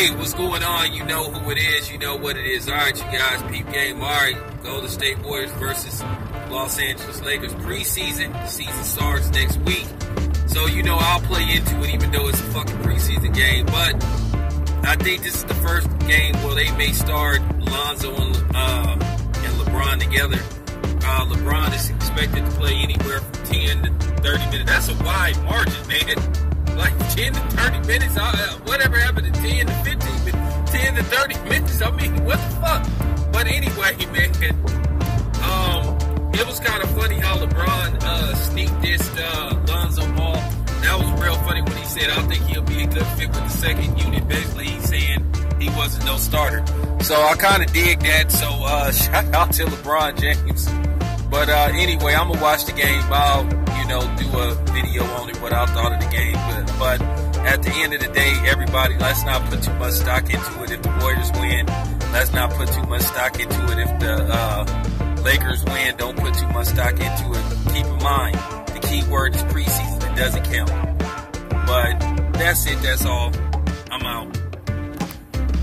Hey, what's going on? You know who it is. You know what it is. All right, you guys. Peep game. All right. Golden State Warriors versus Los Angeles Lakers preseason. The season starts next week. So, you know, I'll play into it even though it's a fucking preseason game. But I think this is the first game where they may start Lonzo and LeBron together. LeBron is expected to play anywhere from 10 to 30 minutes. That's a wide margin, man. Like 10 to 30 minutes, whatever happened to 10 to 15 minutes, 10 to 30 minutes, I mean, what the fuck? But anyway, man, it was kind of funny how LeBron sneaked this Lonzo ball. That was real funny when he said, I think he'll be a good fit with the second unit. Basically, he's saying he wasn't no starter. So I kind of dig that. So shout out to LeBron James. But anyway, I'm going to watch the game. I'll, do a video on it, what I thought of the game. But at the end of the day, everybody, let's not put too much stock into it. If the Warriors win, let's not put too much stock into it. If the Lakers win, don't put too much stock into it. Keep in mind, the key word is preseason. It doesn't count. But that's it. That's all. I'm out.